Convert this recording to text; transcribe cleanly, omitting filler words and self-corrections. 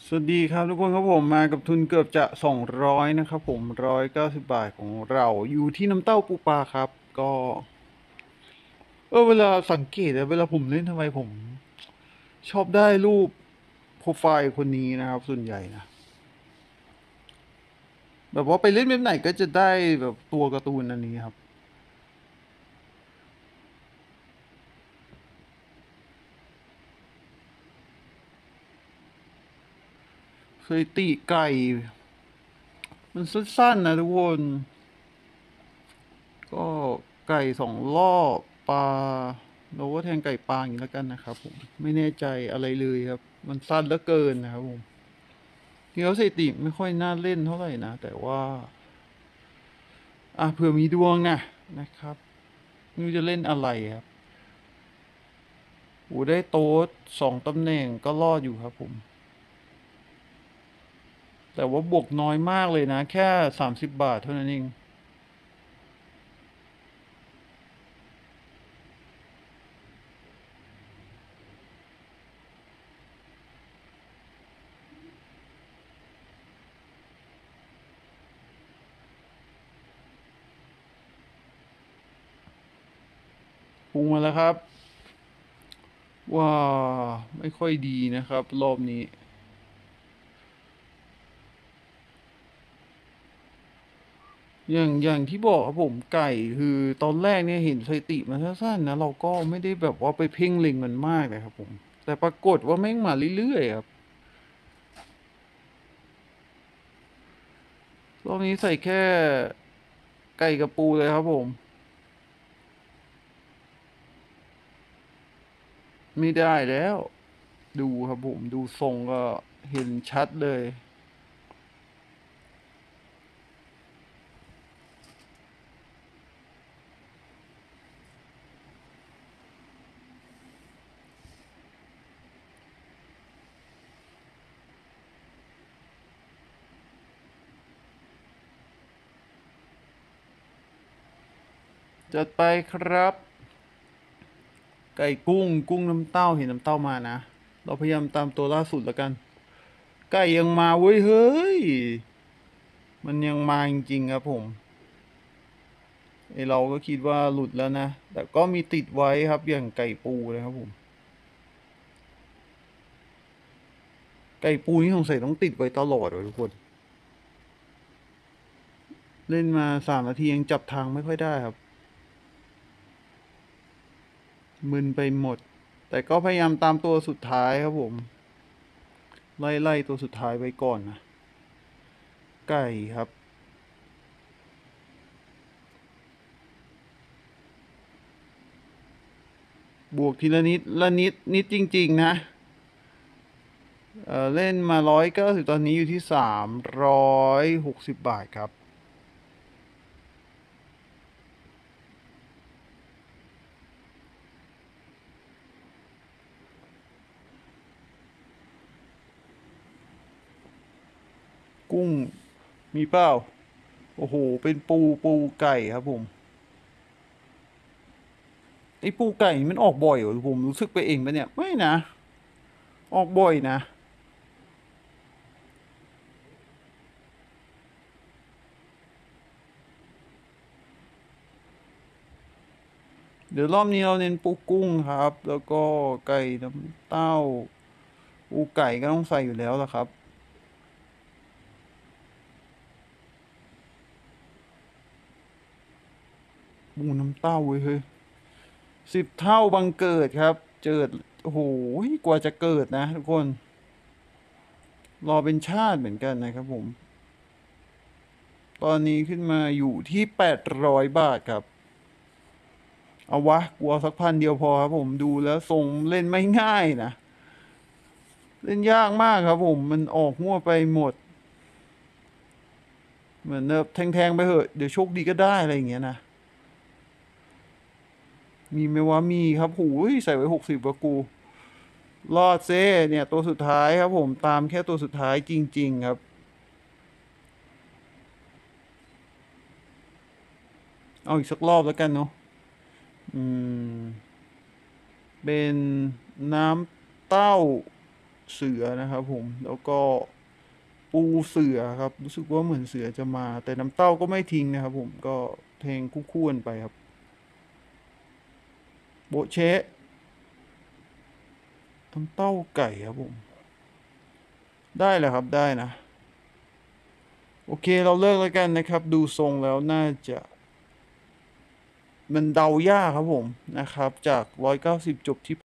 สวัสดีครับทุกคนครับผมมากับทุนเกือบจะ200นะครับผม190 บาทของเราอยู่ที่น้ำเต้าปูปลาครับก็เวลาสังเกตเวลาผมเล่นทำไมผมชอบได้รูปโปรไฟล์คนนี้นะครับส่วนใหญ่นะแบบว่าไปเล่นเว็บไหนก็จะได้แบบตัวการ์ตูนอันนี้ครับเคยตีไก่มันสั้นๆนะทุกคนก็ไก่2 รอบปลาเราก็แทงไก่ปลาอย่างนี้แล้วกันนะครับผมไม่แน่ใจอะไรเลยครับมันสั้นเหลือเกินนะครับผม ที่เขาสถิติไม่ค่อยน่าเล่นเท่าไหร่นะแต่ว่าเผื่อมีดวงนะครับไม่รู้จะเล่นอะไรครับโอ้ได้โต๊ด2 ตำแหน่งก็รอดอยู่ครับผมแต่ว่าบวกน้อยมากเลยนะแค่30 บาทเท่านั้นเองปรุงมาแล้วครับว่าไม่ค่อยดีนะครับรอบนี้อย่างที่บอกครับผมไก่คือตอนแรกเนี่ยเห็นสถิติมันสั้นๆนะเราก็ไม่ได้แบบว่าไปเพ่งเล็งมันมากเลยครับผมแต่ปรากฏว่าแม่งมาเรื่อยๆครับรอบนี้ใส่แค่ไก่กับปูเลยครับผม ไม่ได้แล้วดูครับผมดูทรงก็เห็นชัดเลยจัดไปครับไก่กุ้งน้ำเต้าเห็นน้ำเต้ามานะเราพยายามตามตัวล่าสุดแล้วกันไก่ยังมาเว้ยเฮ้ยมันยังมาจริงๆครับผมไอเราก็คิดว่าหลุดแล้วนะแต่ก็มีติดไว้ครับอย่างไก่ปูเลยครับผมไก่ปูนี่สงสัยต้องติดไว้ตลอดเลยทุกคนเล่นมา3 นาทียังจับทางไม่ค่อยได้ครับมึนไปหมดแต่ก็พยายามตามตัวสุดท้ายครับผมไล่ตัวสุดท้ายไว้ก่อนนะ ไก่ครับบวกทีละนิดละนิดจริงๆนะเล่นมา190ตอนนี้อยู่ที่360 บาทครับกุ้งมีเปล่าโอ้โหเป็นปูไก่ครับผมไอ้ปูไก่มันออกบ่อยเหรอผมรู้สึกไปเองปะเนี่ยไม่นะออกบ่อยนะเดี๋ยวรอบนี้เราเน้นปูกุ้งครับแล้วก็ไก่น้ำเต้าปูไก่ก็ต้องใส่อยู่แล้วล่ะครับปูน้ำเต้าเว้ยเฮ้ย10 เท่าบังเกิดครับเจิดโอ้โหกว่าจะเกิดนะทุกคนรอเป็นชาติเหมือนกันนะครับผมตอนนี้ขึ้นมาอยู่ที่800 บาทครับเอาวะกลัวสัก1,000 เดียวพอครับผมดูแล้วทรงเล่นไม่ง่ายนะเล่นยากมากครับผมมันออกมั่วไปหมดเหมือนแบบแทงไปเหอะเดี๋ยวโชคดีก็ได้อะไรอย่างเงี้ยนะมีไหมว่ามีครับหูยใส่ไว้60กว่ากูรอดเซ่เนี่ยตัวสุดท้ายครับผมตามแค่ตัวสุดท้ายจริงๆครับเอาอีกสักรอบแล้วกันเนาะอืมเป็นน้ำเต้าเสือนะครับผม แล้วก็ปูเสือครับ รู้สึกว่าเหมือนเสือจะมา แต่น้ำเต้าก็ไม่ทิ้งนะครับผม ก็แทงคู่ๆกันไปครับ โบะเชะน้ำเต้าไก่ครับผม ได้แหละครับ ได้นะ โอเค เราเลิกแล้วกันนะครับ ดูทรงแล้วน่าจะ มันเดายากครับผมนะครับ จาก190จบที่